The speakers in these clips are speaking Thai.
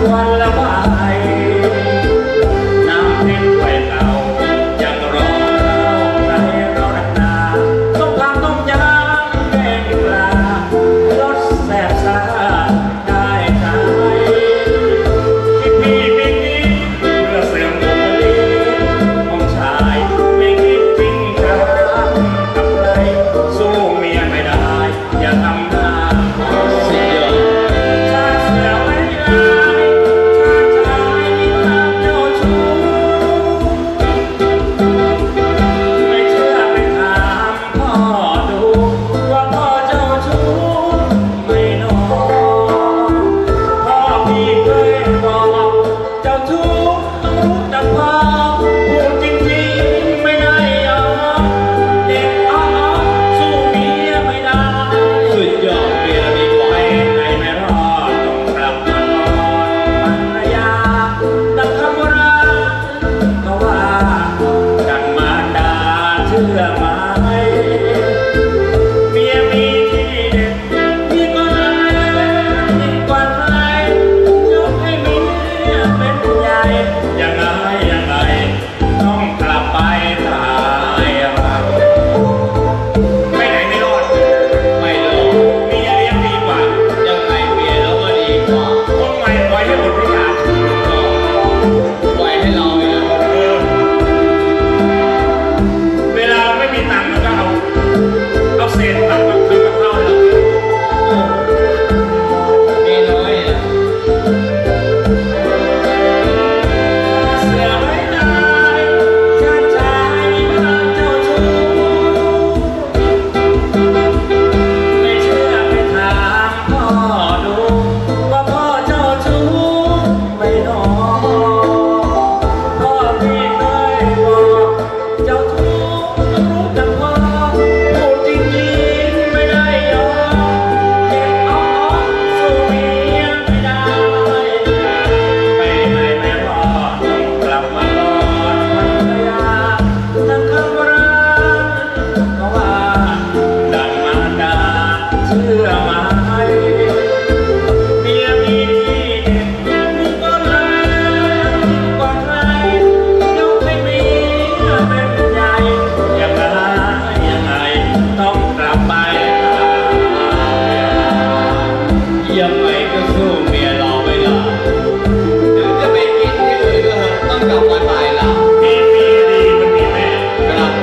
วันละใบน้ำเพชรถ้วยเก่ายังรอเราในเราดักนาต้มผักต้มยำแกงปลารสแซ่บซ่าได้ใจพี่เพื่อเสริมบุคลิกของชายไม่คิดจริงจังกับใครสู้เมียไม่ได้อย่าทำหน้าเสียชาเสือไม่ได้ชาชายมีความเจ้าชู้ไม่เชื่อไปถามพ่อดูว่าพ่อเจ้าชู้ไม่นอนพ่อพี่เคยบอกเจ้าชู้ต้องรู้จักพอพูดจริงๆไม่ได้ยอมเด็กอ้อสู้เมียไม่ได้สุดยอดเมียมีไว้ไหนไม่รอดต้องกลับมานอนภรรยาดังคำโบราณเขาว่าดังมารดาเชื่อไหมเมียมีที่เด็ดมีกว่าไหนยิ่งกว่าใครยกให้เมียเป็นใหญ่ยังไงต้องกลับไปตายรักไม่ไหนไม่รอดไม่รอดเมียเลี้ยงดีกว่ายังไงเมียเราก็ดีกว่าคนใหม่ปล่อยให้หมดทุกอย่างปล่อยให้เราเนี่ยเวลาเราไม่มีตังค์เราก็เอาเศษตังค์มาซื้อกับข้าวให้เรามีน้อยอ่ะเสือไม่ได้ชาชายมีพลังเจ้าชู้ไม่เชื่อไปถามพ่อดูว่าพ่อเจ้าชู้ไม่นอนพ่อพี่เคยบอกเจ้าชู้ต้องรู้จักพอพูดจริงๆไม่ได้ยอมเก็บอ้อสู้เมียไม่ได้ไปไหนไม่รอดต้องกลับมากอดภรรยาดังคำโบราณเขาว่าดังมารดาเชื่อไหมเมียมีที่เด็ดมีกว่าใครกว่าใครยกให้เมียเป็นใหญ่ยังไงต้องกลับไปยังไงก็สู้เมียรอไม่ได้ถึงจะไปกินที่อื่นก็เถอะต้องกลับมาตายละมีดีมันมีแม่ครับ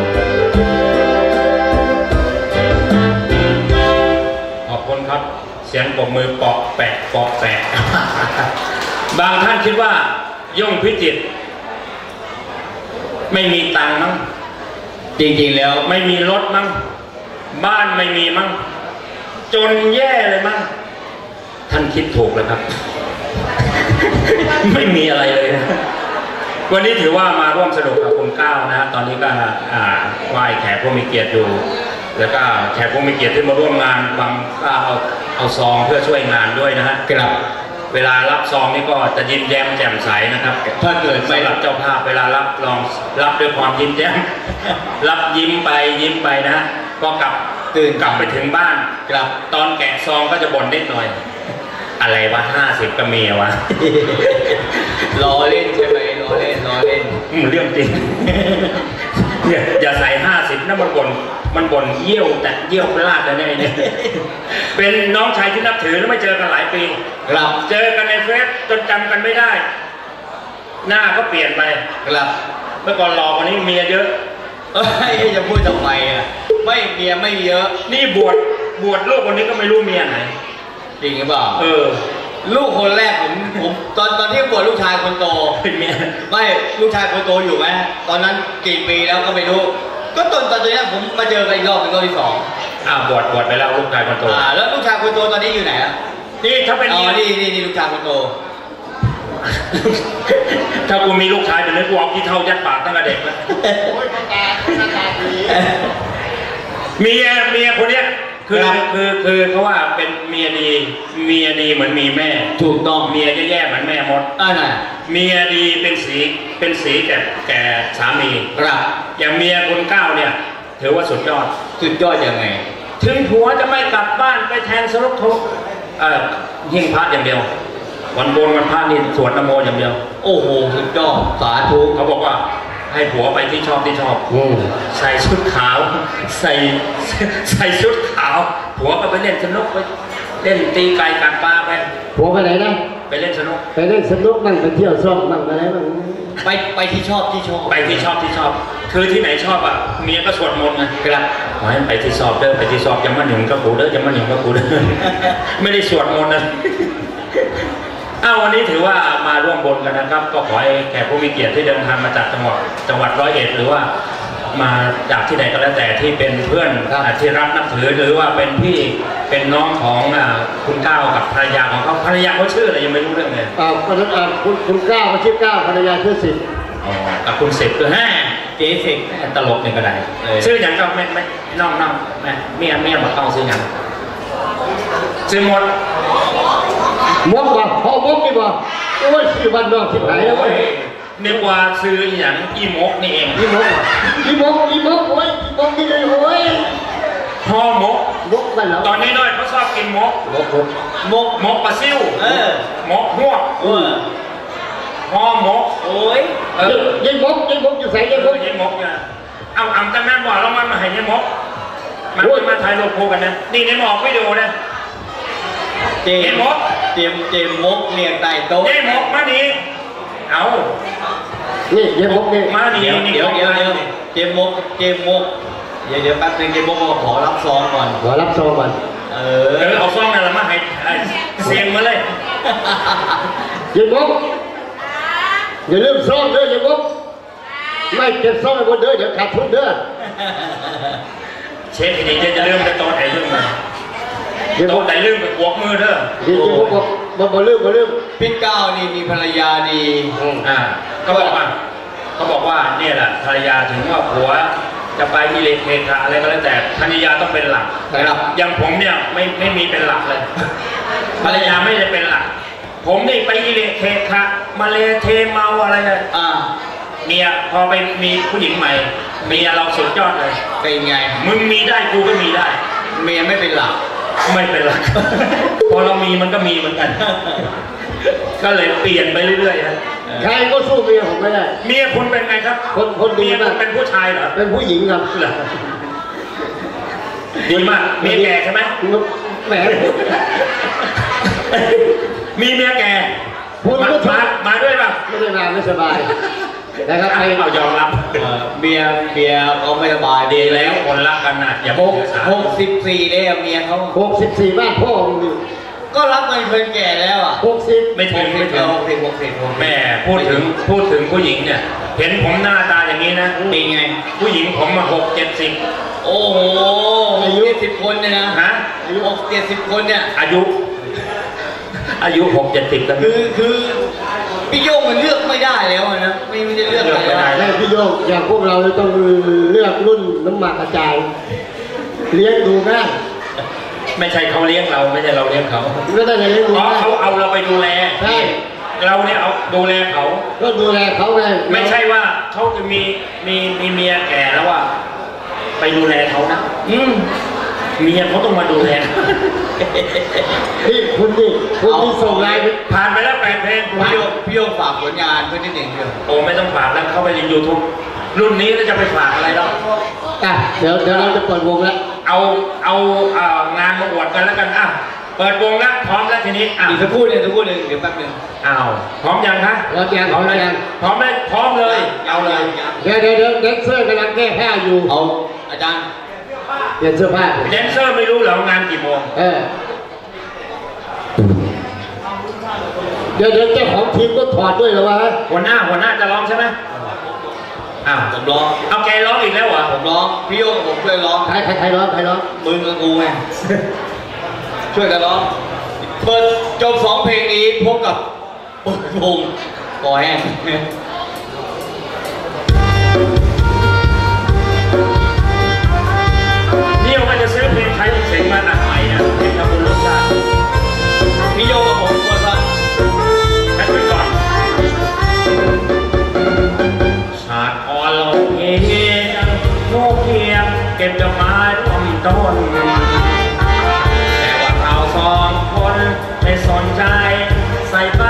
ขอบคุณครับเสียงปรบมือปอกแปะปอกแปะ บางท่านคิดว่าย่งพิจิตรไม่มีตังค์มั้งจริงๆแล้วไม่มีรถมั้งบ้านไม่มีมั้งจนแย่เลยมั้งท่านคิดถูกแล้วครับ ไม่มีอะไรเลยนะวันนี้ถือว่ามาร่วมสนุกกับคุณก้าวนะตอนนี้ก็ไหว้แขกผู้มีเกียรติอยู่แล้วก็แขกผู้มีเกียรติที่มาร่วมงานบางก็เอาซองเพื่อช่วยงานด้วยนะฮะครับเวลารับซองนี่ก็จะยิ้มแย้มแจ่มใสนะครับถ้าเกิดไม่รับเจ้าภาพเวลารับลองรับด้วยความยิ้มแย้ม รับยิ้มไปนะก็กลับไปถึงบ้านกลับตอนแกะซองก็จะบ่นนิดหน่อยอะไรวะ50ก็มีวะ ล้อเล่นใช่ไหมล้อเล่นเรื่องจริง อย่าใส่50นะมันบ่นเยี่ยวแต่เยี่ยวพลาดแน่เนี่ย เป็นน้องชายที่นับถือแล้วไม่เจอกันหลายปีครับเจอกันในเฟซจนจำกันไม่ได้หน้าก็เปลี่ยนไปครับเมื่อก่อนหล่อกว่านี้เมียเยอะจะพูดทำไมอ่ะไม่เมียไม่เยอะนี่บวชลูกคนนี้ก็ไม่รู้เมียไหนจริงหรือเปล่าลูกคนแรกผมตอนที่บวชลูกชายคนโตไม่ลูกชายคนโตอยู่ไหมตอนนั้นกี่ปีแล้วก็ไม่รู้ก็ตอนนี้ผมมาเจอกันอีกรอบเป็นรอบที่2บวชไปแล้วลูกชายคนโตแล้วลูกชายคนโตตอนนี้อยู่ไหนอ่ะนี่ถ้าเป็นนี่ลูกชายคนโต ถ้ากูมีลูกชายเดี๋ยวนี้กูเอาขี้เท่ายัดปากตั้งแต่เด็กแล้วเมียคนเนี้ยคือเขาว่าเป็นเมียดีเหมือนมีแม่ถูกต้องเมียแย่ๆเหมือนแม่มดเมียดีเป็นสีแก่สามีครับอย่างเมียคนเก้าเนี่ยถือว่าสุดยอดยังไงถึงผัวจะไม่กลับบ้านไปแทนสรุปทุกหิ้งพระอย่างเดียววันโกนวันพระนี่สวดนโมอย่างเดียวโอ้โหสุดยอดสาธุเขาบอกว่าให้ผัวไปที่ชอบใส่ชุดขาวใส่ชุดขาวผัวก็ไปเล่นสนุกไปเล่นตีไก่กัดปลาไปผัวไปไหนนะไปเล่นสนุกมั่งไปเที่ยวซ่องมั่งอะไรมั่งไปที่ชอบไปที่ชอบคือที่ไหนชอบอ่ะเมียก็สวดมนต์ไงครับไปที่สอบเด้อไปที่สอบจะมาหนึ่งก็กูเด้อจะมาหนึ่งก็กูเด้อไม่ได้สวดมนต์นะวันนี้ถือว่ามาร่วมบนกันนะครับก็ขอให้แขกผู้มีเกียรติที่เดินทางมาจากจังหวัด101หรือว่ามาจากที่ไหนก็แล้วแต่ที่เป็นเพื่อนที่รักนับถือหรือว่าเป็นพี่เป็นน้องของคุณก้าวกับภรรยาของเขาภรรยาเขาชื่ออะไรยังไม่รู้เรื่องเลยคุณก้าวเขาชื่อก้าวภรรยาชื่อสิบกับคุณสิบคือเจ๊สิบตลกเนี่ยก็ได้ชื่ออย่างก็ไม่น้องแม่เมียมาเข้าชื่ออย่างชื่อมดบ่พ่อมดนี่บ่โอ้ยชื่อวันนอกที่ไหนแล้วเว้ยนึกว่าซื้ออย่างอีมกนี่เองอีมกโอ้ยอีมกนี่เลยโอ้ยพ่อมกกันแล้วตอนนี้น้อยเขาชอบกินมกปลาซิ่วมกหวกพ่อมกโอ้ยยิงมกอยู่ใส่ยิงมกเนี่ยเอาตั้งนั้นว่าเรามาให้ยิงมกมาถ่ายรูปคู่กันนะนี่ในหมอกวิดีโอนะเจมกเรียงใต้โต๊ะเจมกมาดีเอานี่เจมกนี่มาดีเดี๋ยวเจมกเดี๋ยวแป๊บนึงเจมกขอรับซองก่อนเอาซองนั่นแหละมาให้เสียงมาเลยเจมกอย่าลืมซองเด้อเจมกไม่เก็บซองไว้บนเด้อเดี๋ยวขาดทุนเด้อเช็คดีจะลืมจะโตไหนลืมมาโตไหนลืมไปกวกมือเด้อบ่ลืมพี่ก้าวนี่มีภรรยาดีเขาบอกว่าเนี่ยแหละภรรยาถึงว่าผัวจะไปอิเลเคคาอะไรก็แล้วแต่ภรรยาต้องเป็นหลักอย่างผมเนี่ยไม่มีเป็นหลักเลยภรรยาไม่ได้เป็นหลักผมนี่ไปอิเลเคคามาเลเทเมาอะไรเลยเมียพอไปมีผู้หญิงใหม่เมียเราสุดยอดเลยเป็นไงมึงมีได้กูก็มีได้เมียไม่เป็นหลักพอเรามีมันก็มีเหมือนกันก็เลยเปลี่ยนไปเรื่อยๆฮะใครก็สู้เมียผมไม่ได้เมียคุณเป็นไงครับคนดีมากเป็นผู้ชายเหรอเป็นผู้หญิงครับดีมากเมียแก่ใช่ไหมแหมมีเมียแก่มาด้วยป่ะไม่ได้มาไม่สบายนะครับเอายอมรับเมียเขาไม่สบายดีแล้วคนรักกันนะอย่า 64แล้วเมียเขา 64บ้านพ่อก็รับเงินคนแก่แล้ว 60 ไม่ถึง 60 แม่พูดถึงผู้หญิงเนี่ยเห็นผมหน้าตาอย่างนี้นะเป็นไงผู้หญิงผมมา60-70 โอ้โหอายุ70คนเนี่ยนะอายุ60-70คนเนี่ยอายุ60-70กันคือพี่โยงมันเลือกไม่ได้แล้วนะไม่ได้เลือกไม่ได้แล้วพี่โยงอย่างพวกเราต้องเลือกรุ่นน้ำหมักกระจายเลี้ยงดูง่ายไม่ใช่เขาเลี้ยงเราไม่ใช่เราเลี้ยงเขาไม่ได้เลี้ยงดูเขาเอาเราไปดูแลใช่เราเนี่ยเอาดูแลเขาก็ดูแลเขาไงไม่ใช่ว่าเขาจะมีเมียแก่แล้วว่าไปดูแลเขานะเมียเขาต้องมาดูแลนี่คุณส่งไลน์ผ่านไปแล้ว8 เพลงพี่โยฝากผลงานเพื่อนนิดหนึ่งเดียวโอ้ไม่ต้องฝากแล้วเข้าไปใน YouTube รุ่นนี้แล้วจะไปฝากอะไรแล้วเดี๋ยวเราจะเปิดวงแล้วเอางานมาอวดกันแล้วกันเปิดวงแล้วพร้อมแล้วทีนี้อีกสักครู่หนึ่งเดี๋ยวแป๊บนึงพร้อมยังคะพร้อมเลยเอาเลยเดี๋ยวแดนเซอร์กำลังแก้ผ้าอยู่เอาอาจารย์เปลี่ยนเสื้อผ้าแดนเซอร์ไม่รู้เหรองานกี่โมงเดี๋ยวเจ้าของทีมก็ถอดด้วยเหรอวะหัวหน้าจะร้องใช่ไหมผมร้องเอาแกร้องอีกแล้วเหรอผมร้องพี่โยงผมช่วยร้องใครร้องมึงกับกูไงช่วยกันร้องเปิดจบ2 เพลงนี้พบกับเปิดวงคอแห้งนี่เราจะซื้อเพลงไทยเสียงมาหนักใหม่นะเพลงทำบุญรสชาติพี่โยกับผมตัวสั้นแค่ไปก่อนชาติอ่อนลงเพียงโง่เพียงเก็บดอกไม้ร่วมต้นแต่ว่าเรา2 คนไม่สนใจใส่ไป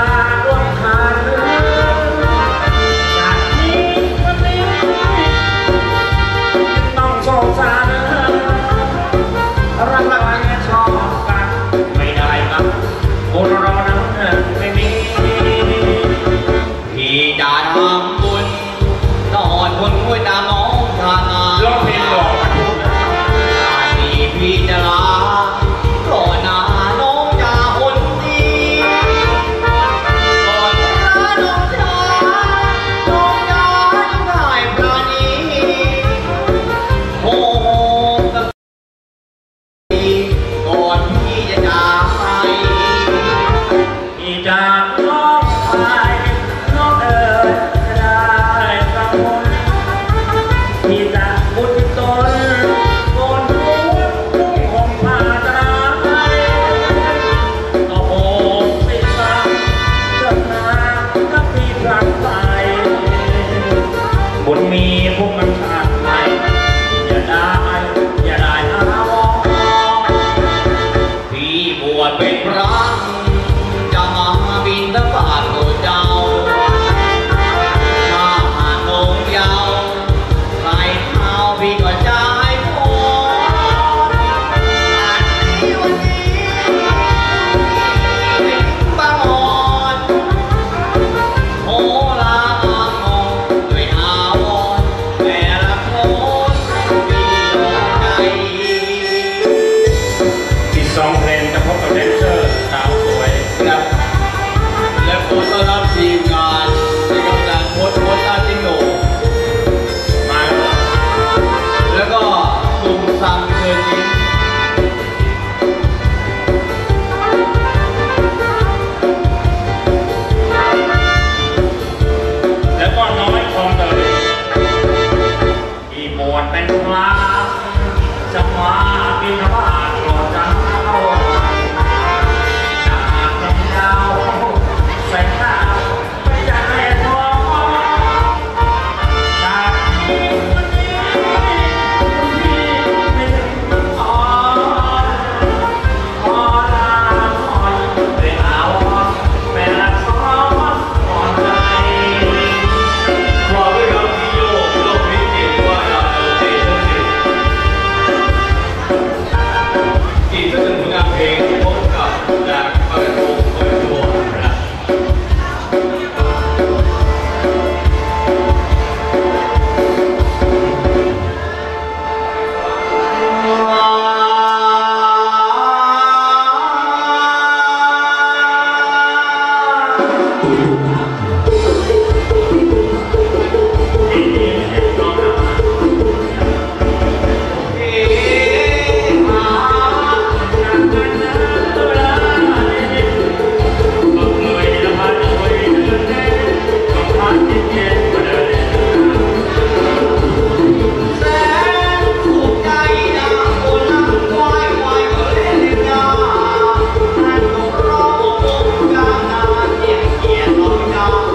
ากน้องไปน้องเอ๋ยได้กังวลที่จะอุดตนโกนหัวนุ่งห่มผ้าไตรก็โอบสิฟังเรื่องนากับที่พลังไปบุญมีพวกมันขาดไปอย่าได้อาวรพี่บวชเป็นพระจะมาบินทบาทตัวเจ้าถ้าหากลงยาวไหลเท้าพี่ก็จะให้พรวันนี้เป็นบางอ่อนโหลาอองด้วยอาวรแต่ละคนมีใจที่สองเพลงจะพบกับแดนเซอร์สาวสวยครับและขอต้อนรับทีมงานในกำลังโพสตาจิโนมาแล้วแล้วก็หนุ่มซังเชิญยิ้มแล้วก็น้อยคลองเตยที่บวชเป็นพระจะมาบิณฑบาตก่อนเจ้าจากลำยาวแสงดาวไปจากแม่ท้องจากที่วันนี้พี่ไม่ถึงอ่อนขอลาก่อนไปเอาแม่ละซ้อนก่อนใจพร้อมด้วยครับพี่โยกโลกนี้เก่งว่าเราเต้นทั้งสิ้นอีกสักหนึ่งผลงานเพลงที่พบกับจากปากกงเปิดตัวนะครับแสนสุขใจนะคนนั่งควายก็เล่นงานท่านก็ร้องวงกลางนาเสียงเกียรติน้องยา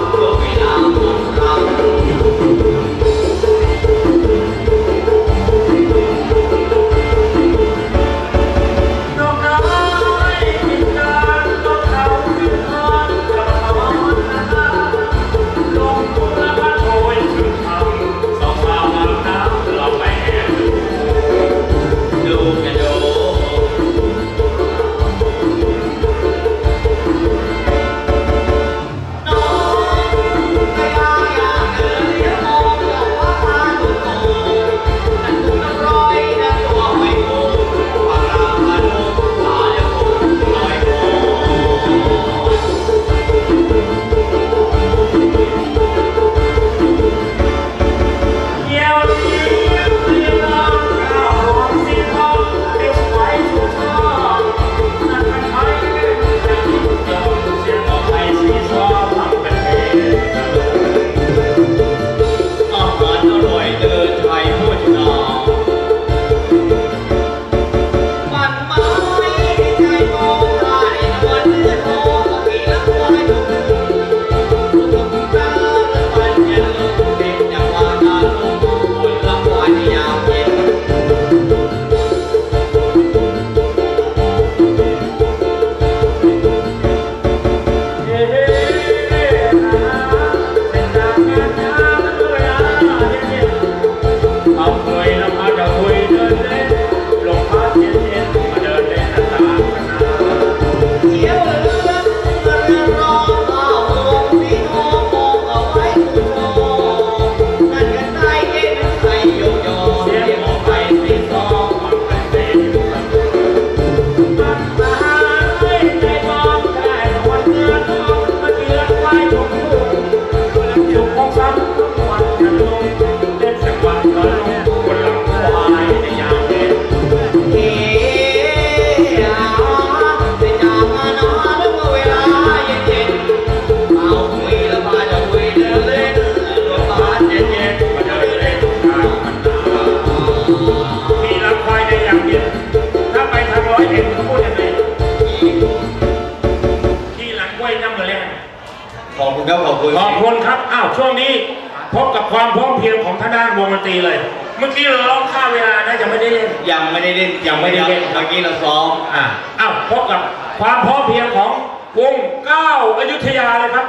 ขอบคุณครับขอบคุณขอบคุณครับอ้าวช่วงนี้พบกับความพร้อมเพรียงของทางด้านวงดนตรีเลย เมื่อกี้เราร้องข้ามเวลานะยังไม่ได้เล่นยังไม่ได้เล่นยังไม่ได้เล่นเมื่อกี้เราซ้อมอ้าวพบกับความพร้อมเพรียงของวงก้าวอยุธยาเลยครับ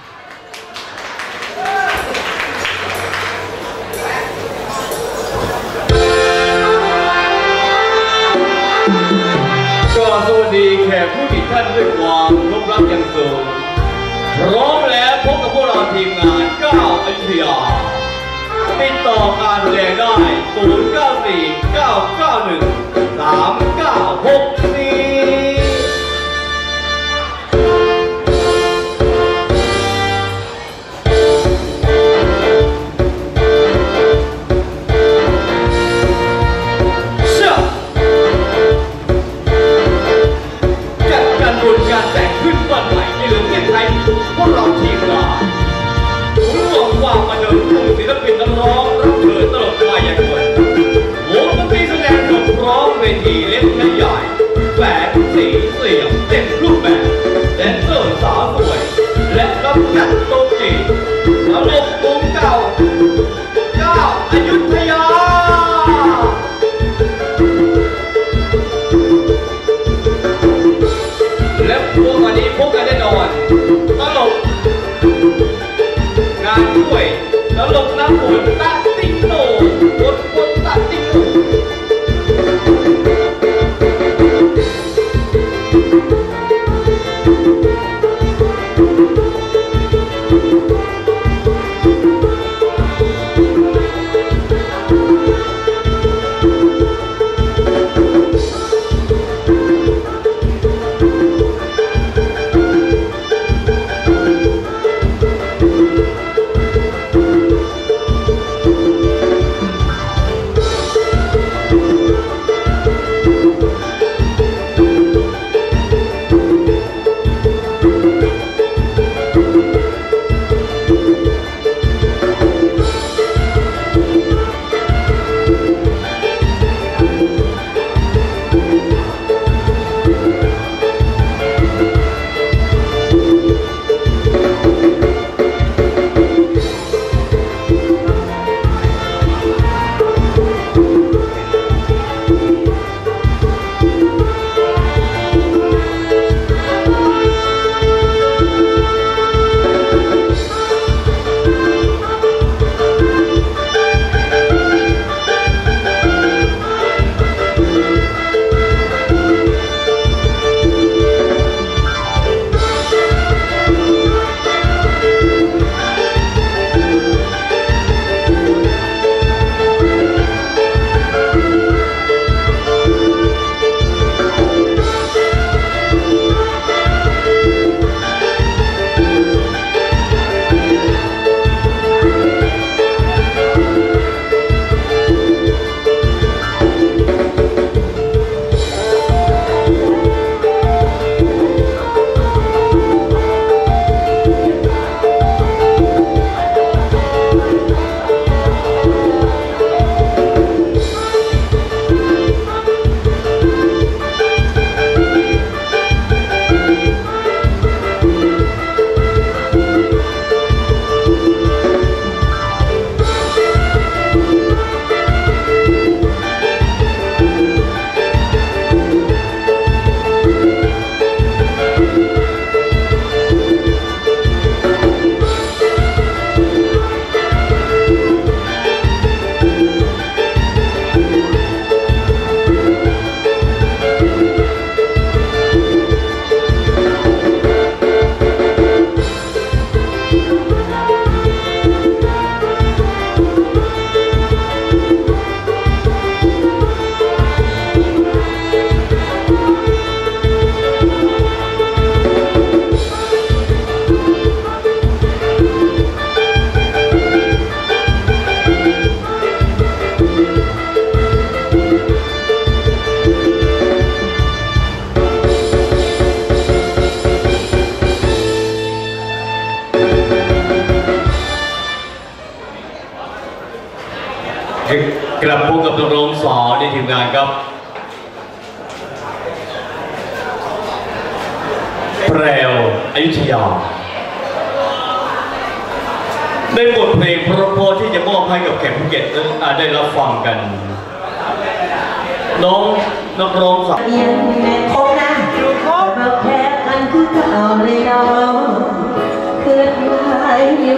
ก็สวัสดีแขกผู้มีท่านด้วยความเคารพรักอย่างสูงพร้อมแล้วพบกับพวกเราทีมงานก้าวอยุธยาติดต่อการแสดงได้ 0949913964การแต่งขึ้นวันใหม่ในเมืองไทยพวกเราทีมงานรวมความมาเดินกลุ่มศิลปินนักร้องรับเชิญตลกมายากลวงดนตรีแสดงจบพร้อมเวทีเล็กและใหญ่แฝงสีเสียงเต็มรูปแบบแดนเซอร์สาวสวยและรับจัดโต๊ะจีนตลกวงเก่าก้าวอยุธยาและพวกวันนี้พบกันแน่นอนตลกงานช่วยตลกน้ำฝนตัดติ๊กโตฝนตัดติ๊กโตกลับพบกับนักร้องสาวในทีมงานครับแพรวอยุธยาเป็นบทเพลงเพราะๆที่จะมอบให้กับแขกผู้เกียรติได้รับฟังกันน้องนักร้องสาวครบนะมาแพ้กันคือเก่าเลยเนาะเกิดมาอยู่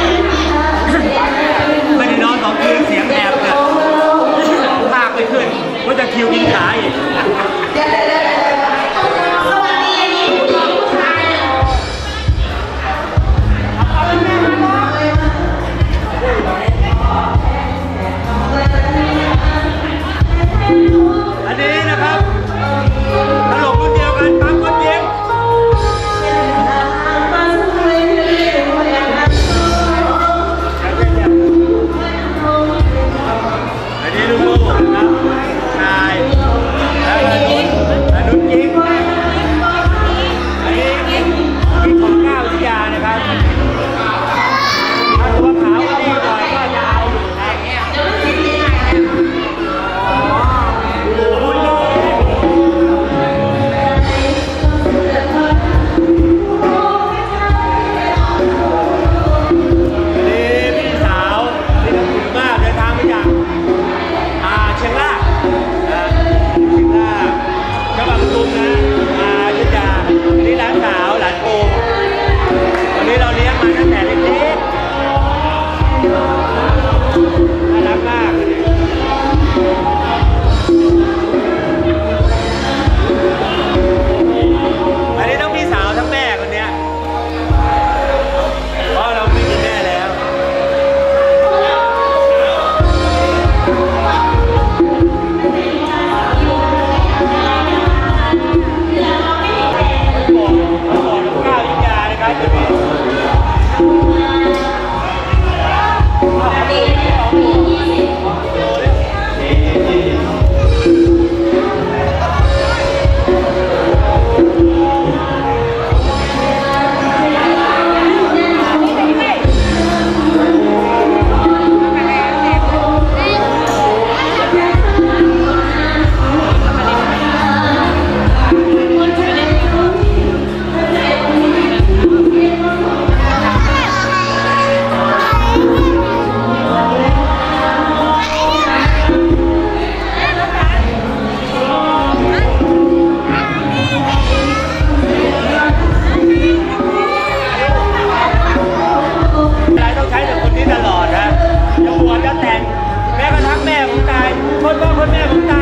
ไม่ได้นอน2 คืนเสียงแอบเนี่ยภาคไม่ขึ้น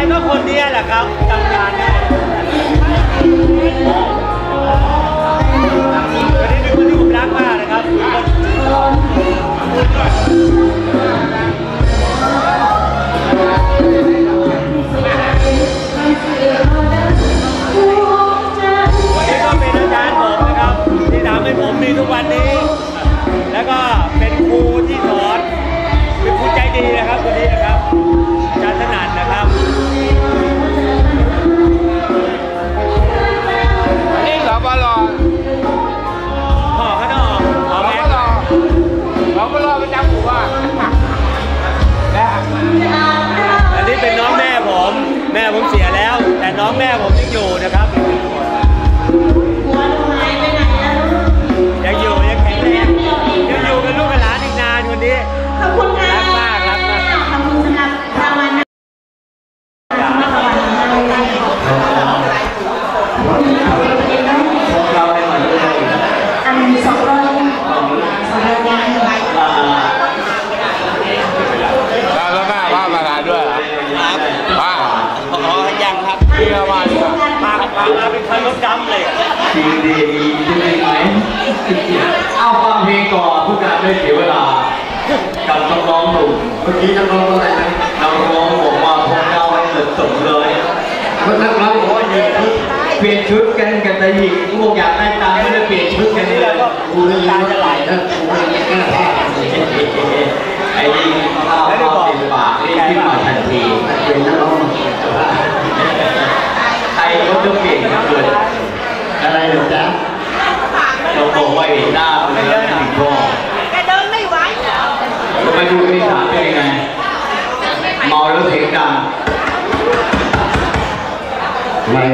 ก็คนนี้แหละครับจำการได้วันนี้เป็นคนที่ผมรักมากนะครับวันนี้ก็เป็นอาจารย์ผมนะครับที่ทำให้ผมมีทุกวันนี้แล้วก็เป็นครูที่สอนเป็นครูใจดีนะครับคนนี้นะครับอาจารย์ถนัดนะครับนี่เราก็รอพ่อเขาต้องออกแรงเราก็รอประจำหัวอันนี้เป็นน้องแม่ผมเสียแล้วแต่น้องแม่ผมยังอยู่นะครับยังอยู่ยังแข็งแรงยังอยู่กับลูกกับหลานอีกนานคนนี้ขอบคุณค่ะรักมากรักมากขอบคุณสำหรับรางวัลนะอันนี้200ยังแล้วแม่ว่ามาทานด้วยว่ายังครับพี่ละวันมาเป็นคันรถดำเลยดีไหมเอาฟังเพลงก่อนทุกการไม่เสียเวลากับนักร้องหนุ่มเมื่อกี้นักร้องอะไรนะนักร้องบอกว่าพวกเราให้สดเลยนักร้องบอกว่าเปลี่ยนชุดกันแต่หญิงพวกอยากได้ตังค์ไม่ได้เปลี่ยนชุดกันนี่เลยกูเลยตาจะไหลนะกูเลยแก้ผ้าไอ้ยิงข้าวเป็นปากเรียกขึ้นมาทันทีเป็นนักร้องใครเขาจะเปลี่ยนกันเลยอะไรหรือจ๊ะเราบอกว่าเห็นหน้าเป็นแล้วติดคอแกเดินไม่ไหวทำไมดูนิสัยเป็นยังไงเมาแล้วเสียงดังไม่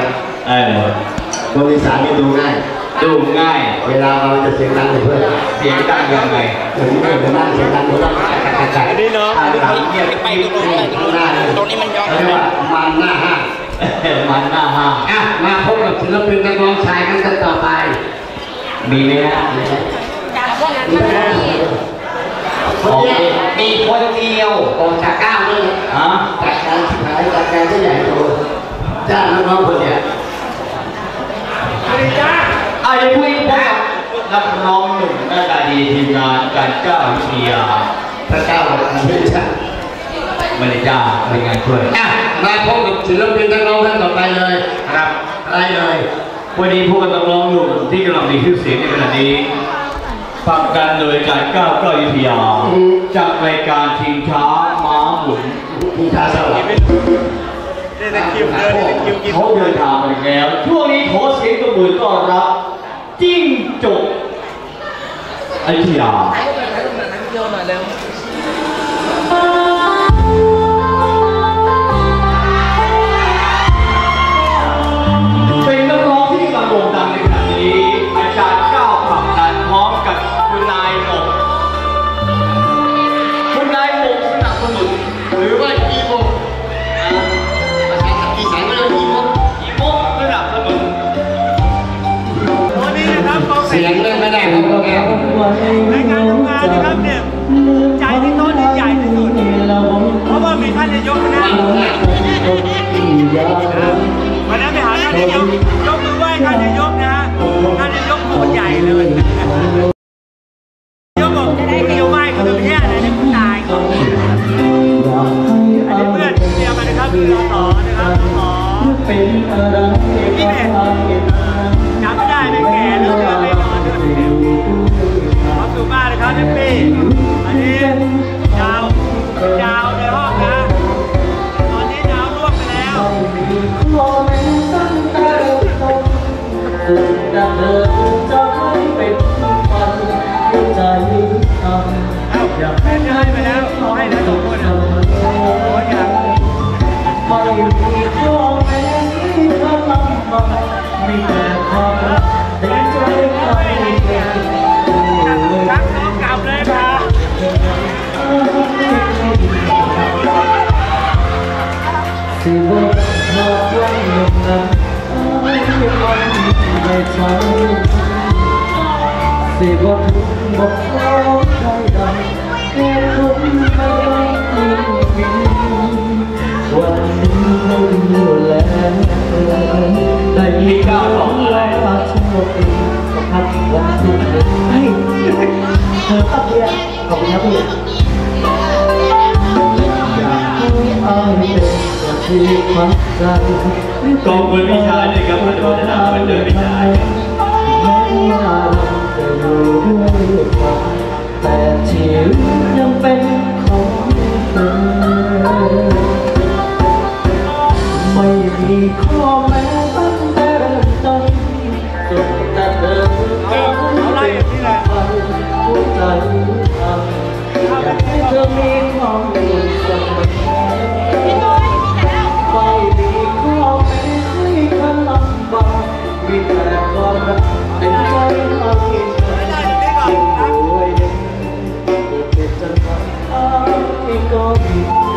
คนอีสานนี่ดูง่ายเวลาเราจะเสียงดังเพื่อนเสียงดังยังไงถึงไม่เป็นนั่งเสียงดังเราต้องอันนี้เนาะอันนี้เขาเงียบไปตรงนี้มันย้อนมันหน้าห้ามาพบกับศิลปินนักร้องชายกันต่อไปมีไหมฮะมีคนเดียวออกจากก้าวเลยจากการสุดท้ายจากการที่ใหญ่โตจ้าน้องคนเนี้ยอาจจะพูดว่านักร้องหนุ่มหน้าตาดีทีมงานการเจ้าวิทยาพระเจ้าไม่ใช่ไม่ได้จ้าเป็นงานช่วยมาพบกับศิลปินนักร้องท่านต่อไปเลยครับอะไรเลยวันนี้พวกนักร้องหนุ่มที่กำลังมีชื่อเสียงในขณะนี้ฟังกันโดยการก้าววิทยาจากรายการชิงช้าม้าหมุนชิงช้าสวรรค์เขาเดินทางไปแล้วช่วงนี้ขอเสียงตบมือต้อนรับจิ้งจกอยุธยาเป็นนักร้องที่กำลังโด่งดังในขณะนี้อาจารย์ก้าวผลักดันพร้อมกับคุณนายหมกสนับสนุนหรือว่าอีโมอีสานก็เรียกอีโมสนับสนุนวันนี้นะครับเสียงเล่นไม่ได้ครับพวกเราในการทำงานนะครับเนี่ยใจที่โต๊ะนี้ใหญ่ที่สุดเพราะว่ามีท่านนายกนะวันนั้นไปหาท่านนายกยกมือไหว้ท่านนายกนะฮะท่านนายกโคตรใหญ่เลยยกบอกเดียวไหว้ก็คือแค่อะไรเนี่ยตายก่อนอันนี้เพื่อนเดียวกันนะครับคือรอต่อนะครับรอพี่เด็กจำไม่ได้ไม่แก่แล้วเดินไม่นอนด้วยขอบคุณมากเลยครับพี่ปี้อันนี้ดาวในห้องนะตอนนี้ดาวร่วงไปแล้วอยากให้ไปแล้วขอให้ได้ทุกคนโอ้ยอยากไม่มีข้อแม้ที่เธอลำบากไม่แต่ความรักแต่ใจไม่เก่งรักน้องกลับเลยครับสิบวันหากวันหนึ่งนั้นไม่วันไม่ใช่สิบวันบอกเขาใจดำแค่คุณไม่ได้ยินวันนี้พี่ก้าวบอกอะไรโชคดีครับวันศุกร์เฮ้ยเธอครับพี่ขอบคุณครับพี่อยากให้อายเป็นที่พักใจกองคุณวิชาเนี่ยครับมันจะพัฒนาเป็นเดินวิชาแม้ว่าจะอยู่ด้วยกันแต่ชีวิตยังเป็นของเธอไม่มีข้อแม้ตั้งแต่เริ่มต้นจนแต่เดินทางเป็นไปหัวใจอยากให้เธอมีความสุขเสมอไม่มีข้อแม้ให้เธอลำบากมีแต่ความรักเป็นใจให้เธอยิ่งรวยเกิดเป็นจังหวะก็ดี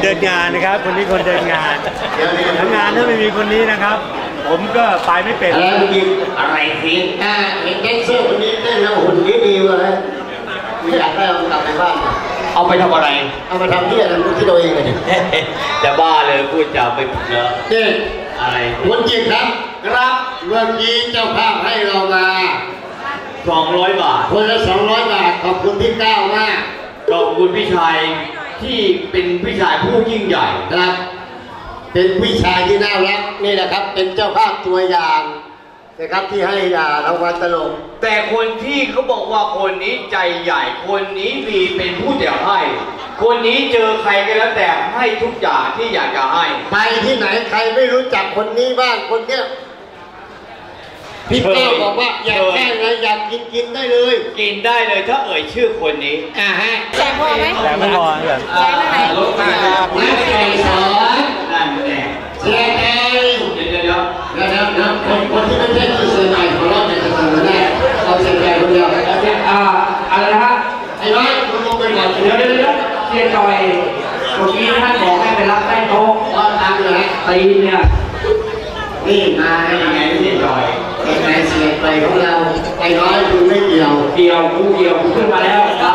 เดินงานนะครับคนนี้คนเดินงานทั้งงานถ้าไม่มีคนนี้นะครับ ผมก็ไปไม่เป็นอะไรสิเห็นแดนเซอร์คนนี้เต้นแล้วหุ่นดีๆเลยไม่อยากได้เอากลับไปบ้านเอาไปทำอะไรเอามาทำที่อะไรรู้ที่ตัวเองเลยจะบ้าเลยพูดจาไปผิดเลยเด็กอะไรคุณจิตครับครับเมื่อกี้เจ้าภาพให้เรามา 200 บาทคนละ200 บาทขอบคุณพี่ก้าวมากขอบคุณพี่ชายที่เป็นพี่ชายผู้ยิ่งใหญ่ครับ เป็นพี่ชายที่น่ารักนี่แหละครับ เป็นเจ้าภาพตัวอย่างนะครับที่ให้รางวัลตลกแต่คนที่เขาบอกว่าคนนี้ใจใหญ่ คนนี้มีเป็นผู้เดียวให้ คนนี้เจอใครก็แล้วแต่ให้ทุกอย่างที่อยากจะให้ไปที่ไหนใครไม่รู้จักคนนี้บ้างคนเนี้ยพี่ก้าวบอกว่าอยากได้อะไรอยากกินได้เลยกินได้เลยถ้าเอ่ยชื่อคนนี้ฮะแจกพอไหมแต่ไม่พอแบบแจกได้ไหมรถมานักแข่งสอนนั่นแหละเสียใจเดี๋ยวนะครับคนที่ไม่ใช่ที่เสียใจของเราจะทำไม่ได้เอาเสียใจคนเดียวอะไรนะฮะไอ้น้อยคุณลงไปก่อนเดี๋ยวเชียร์จอยเมื่อกี้ท่านบอกให้ไปรับใต้โต๊ะว่าตามเลยตีนเนี่ยนี่มายังไงเสียใจเป็นไงเสียใจของเราไอ้น้อยคุณไม่เกี่ยวเกี่ยวกูขึ้นมาแล้วครับ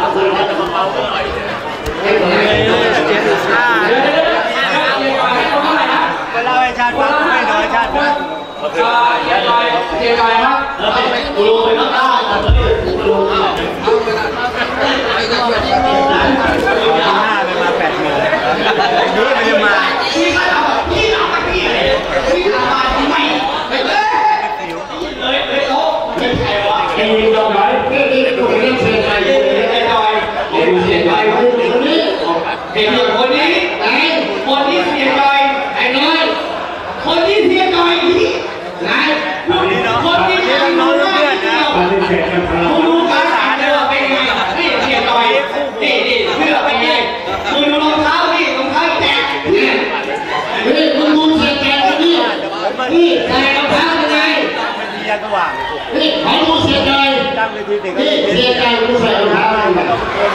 ไม่เป็นไรเวลาไอ้ชาติฟังไม่น้อยชาติฟังเชียร์จอยครับกูลงไปข้างล่างก่อนเลยกูลงข้างหน้าไปมา80,000นี้มันจะมาเอ็นยิงจอยนี่คุณเล่นเสียใจเลยไอ้จอยเดี๋ยวเสียจอยคนนี้เห็นคนนี้ไหนคนนี้เสียจอยไอ้น้อยคนนี้เสียจอยนี่ไหนคนนี้น้องคนนี้น้องน้องเพื่อนนะคุณดูการแต่งเสื้อเป็นไงนี่เสียจอยนี่เสื้อเป็นไงคุณดูรองเท้านี่รองเท้าแตะนี่คุณดูเสียใจคนนี้นี่ใส่รองเท้ายังไงมันดีสว่างนี่ขอดูเสียใจตั้งเวทีเด็กก็นี่ดีเสียใจคุณใส่รองเท้าอะไรมา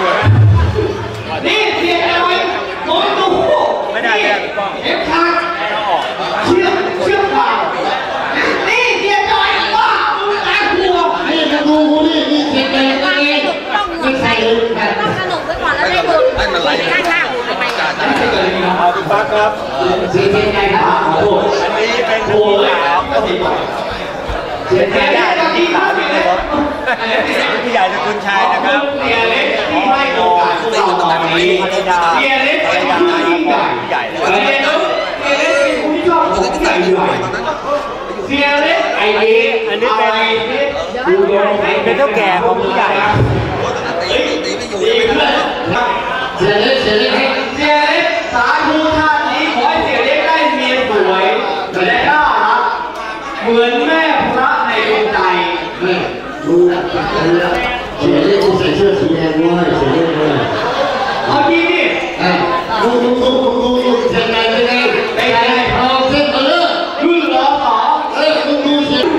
นี่เสียจอยโดนดูไม่ได้ไม่ได้พี่ก้องเอฟขาดให้เขาออกเชื่อขาดนี่เสียจอยว้าดูตาหัวนี่มาดูกูนี่นี่เสียใจยังไงต้องไม่ใส่เลยแบบต้องสนุกไว้ก่อนแล้วได้ดูข้างๆไปเอาพี่ปั๊กครับเสียใจครับขอโทษอันนี้เป็นผู้สาวเสียใจได้ที่สาวที่ในรถพี่ใหญ่ตระกูลชัยนะครับเสียเล็กที่ให้โอกาสพวกเราตอนนี้ภรรยาเสียเล็กภรเป็รนยาผู้ยิ่งใหญ่พี่ใหญ่เสียเล็กเป็นผู้ที่ชอบของใหญ่ใหญ่เสียเล็กไอ้นี้อันนี้เป็นดูโดนเป็นเท่าแก่ของผู้ใหญ่ดีขึ้นเสียเล็กเสียเล็กให้เสียเล็กสาธุชาตินี้ขอให้เสียเล็กได้เมียสวยและน่ารักเหมือนแม่พระในดวงใจนี่ดูนะเสียเล็กกูใส่เสื้อสีแดงด้วยเสียเล็กด้วยเอาจริงดิดูเสียใจไม่ได้ไม่ได้เอาเส้นมาเลยรุ่นรอสองดูเสีย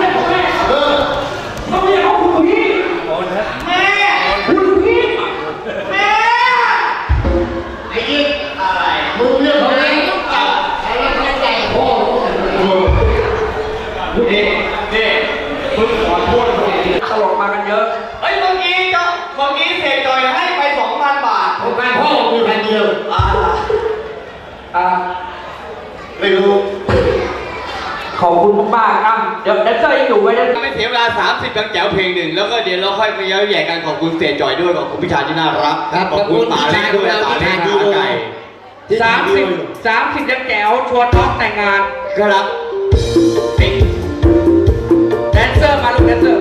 ต้องเรียกเขาคุณพี่แม่คุณพี่แม่ไอ้ยิ่งอะไรมึงเรียกเขาไหมแล้วเขาใจพ่อนี่มึงขอโทษคนนี้ตลกมากันเยอะเฮ้ยเมื่อกี้เสกจอยให้ไป 2,000 บาทผมไปพ่อมีพันเดียว ไม่รู้ขอบคุณมากๆครับเดี๋ยวแดนเซอร์ยังอยู่ไหมเนี่ยไม่เสียเวลา30ตั้งแจ๋วเพลงหนึ่งแล้วก็เดี๋ยวเราค่อยไปเย้ยแย่กันขอบคุณเสกจอยด้วยขอบคุณพี่ชายที่น่ารักขอบคุณป๋าเล็กด้วยป๋าเล็กขาไก่ 30ยังแจ๋วชวนน้องแต่งงานครับแดนเซอร์มาลูกแดนเซอร์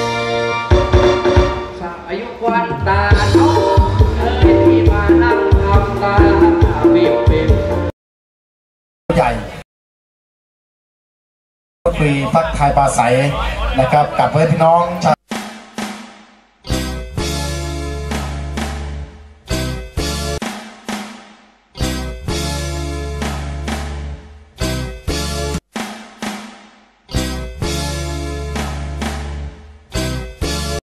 อายุควันตาน้องที่มานั่งทำตาบีบใหญ่คุยทักทายปราศัยนะครับกับเพื่อนพี่น้องชาว